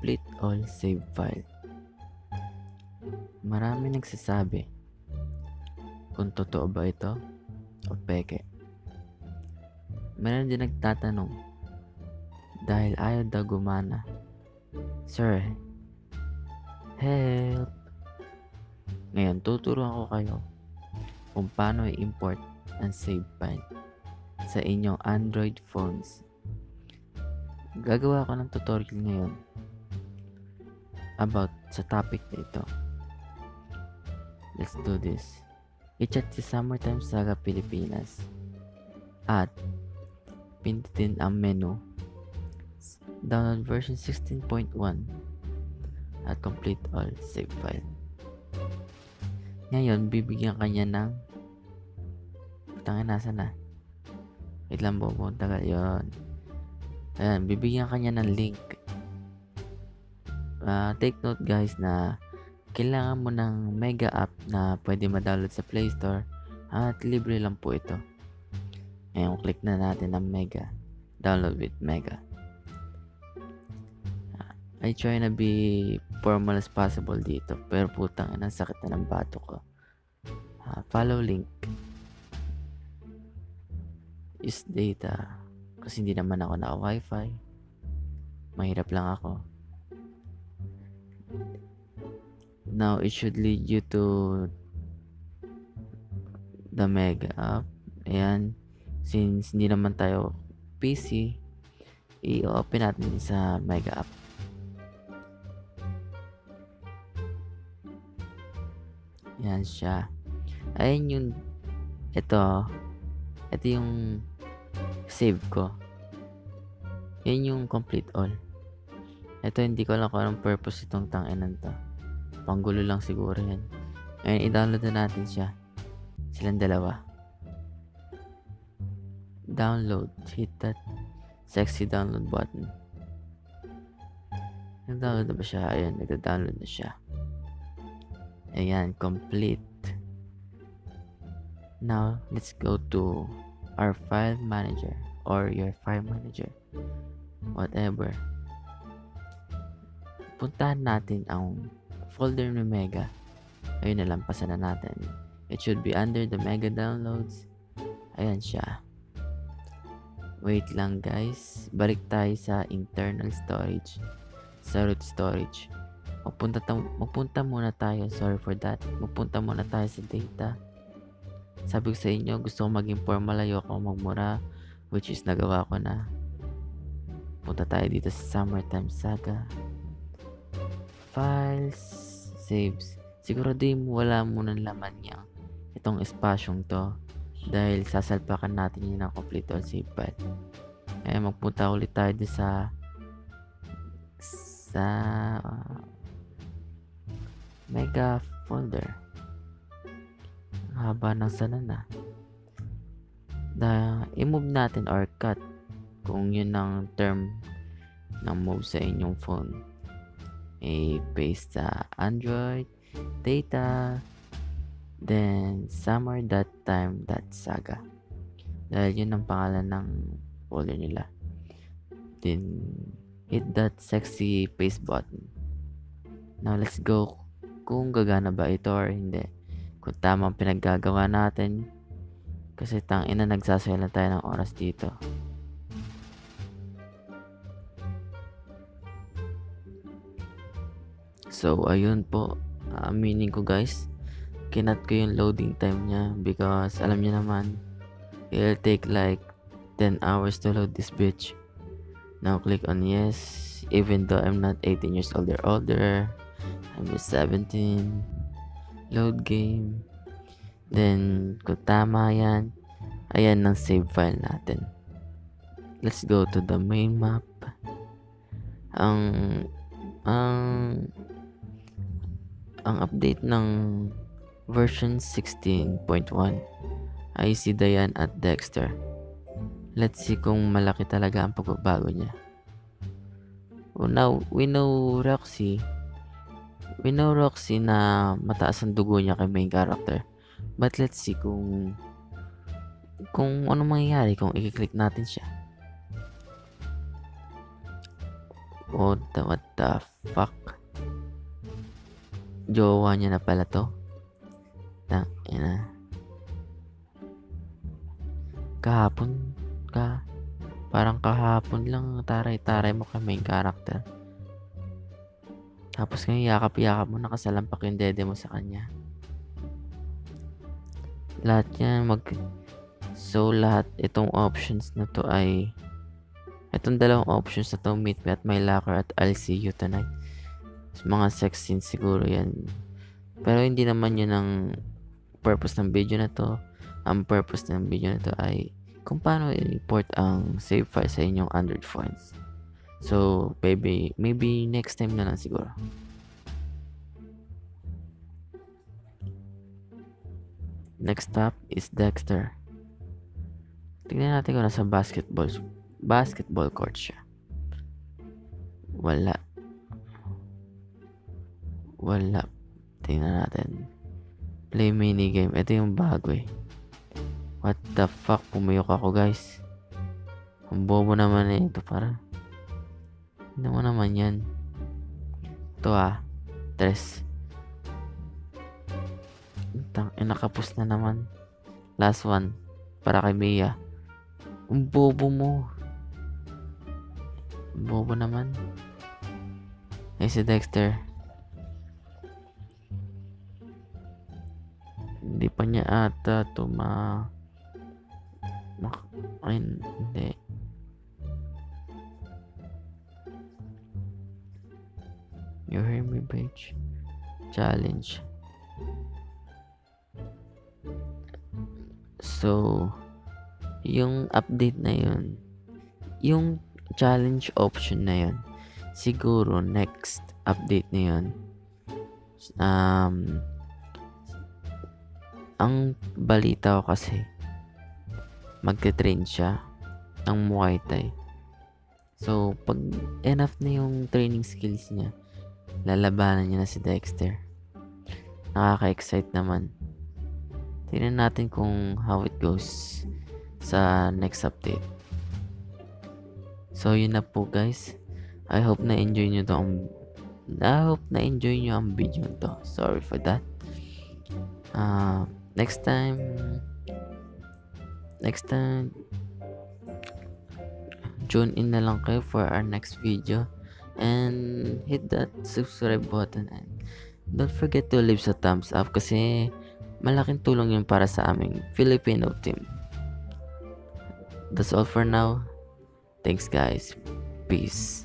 complete all save file. Marami nagsasabi kung totoo ba ito o peke. Meron din nagtatanong dahil ayaw daw gumana. Sir, help! Ngayon, tuturuan ko kayo kung paano i-import ang save file sa inyong Android phones. Gagawa ko ng tutorial ngayon about sa topic na ito. Let's do this. I-chat si Summertime Saga Pilipinas at pindutin ang menu, download version 16.1 at complete all save file. Ngayon, bibigyan kanya ng nasa na? Wait lang po, tagal yun. Ayan, bibigyan kanya ng link. Take note guys na kailangan mo ng Mega app na pwede ma-download sa Play Store at libre lang po ito. Ngayon, click na natin ang Mega. Download with Mega. I try na be formal as possible dito, pero putang ina, sakit na ng bato ko. Follow link. Use data. Kasi hindi naman ako naka-wifi. Mahirap lang ako. Now, it should lead you to the Mega app. Ayan. Since hindi naman tayo PC, i-open natin sa Mega app. Yan siya. Ayan yung ito yung save ko. Yan yung complete all. Ito hindi ko alam kung anong purpose itong tanginan to. Panggulo lang siguro yan. Ngayon i-download na natin siya. Silang dalawa. Download. Hit that sexy download button. Nag-download na ba siya? Ayan, nag-download na siya. Ayan, complete. Now, let's go to our file manager or your file manager. Whatever. Puntahan natin ang folder ng Mega. Ayun, nalampasan na natin. It should be under the Mega downloads. Ayan siya. Wait lang guys. Balik tayo sa internal storage. Sa root storage. Magpunta muna tayo. Sorry for that. Magpunta muna tayo sa data. Sabi ko sa inyo, gusto ko maging formal, ayoko magmura, which is nagawa ko na. Punta tayo dito sa Summertime Saga. Files, saves. Siguro din wala muna laman niya itong espasyong to dahil sasalpakan natin yun ng complete all save file. Kaya magpunta ulit tayo dito sa Mega folder. Haba ng sana na. I-move natin or cut kung yun ang term ng move sa inyong phone. I-paste sa Android, data, then summer.time.saga. Dahil yun ang pangalan ng folder nila. Then hit that sexy paste button. Now let's go kung gagana ba ito or hindi. Kung tamang pinaggagawa natin. Kasi tangina nagsasayang tayo ng oras dito. So ayun po. Meaning ko guys. Kinat ko yung loading time niya. Because alam niyo naman. It'll take like 10 hours to load this bitch. Now click on yes. Even though I'm not 18 years old or older. I'm just 17. Load game. Then kung tama yan, ayan ang save file natin. Let's go to the main map. Ang update ng version 16.1 ay si Diane at Dexter. Let's see kung malaki talaga ang pagbabago niya. Well, now we know Roxy na mataas ang dugo niya kay main character. But let's see kung ano mangyayari kung i-click natin siya. What the fuck? Jowa niya na pala to. Tangina. Parang kahapon lang taray-taray mo kay main character. Tapos ngayon yakap-yakap mo, nakasalampak yung dede mo sa kanya. Lahat yan lahat itong options na to ay itong dalawang options na to, meet me at my locker at I'll see you tonight. Mga sex scenes siguro yan. Pero hindi naman yun ang purpose ng video na to. Ang purpose ng video na to ay kung paano i-import ang save file sa inyong Android phones. So, maybe next time na lang siguro. Next up is Dexter. Tingnan natin kung nasa basketball court siya. Wala. Tingnan natin. Play minigame. Ito yung bago eh. What the fuck? Pumuyok ako guys. Ang bobo naman eh. Ito para. Hindi mo naman yan. Ito 3. Nakapos na naman. Last one. Para kay Mia. Ang bobo mo. Ang bobo naman. Ay si Dexter. Hindi pa niya ata ito ay hindi. You hear me, bitch? Challenge. So, yung update na yun, yung challenge option na yun, siguro next update na yun, ang balita ko kasi, magte-train siya ng Muay Thai. So, pag enough na yung training skills niya, lalabanan niya na si Dexter. Nakaka-excite naman. Tingnan natin kung how it goes sa next update. So, yun na po guys. I hope na-enjoy nyo ang video to. Sorry for that. Next time, tune in na lang kayo for our next video. And hit that subscribe button. And don't forget to leave a thumbs up kasi malaking tulong yun para sa aming Filipino team. That's all for now. Thanks guys. Peace.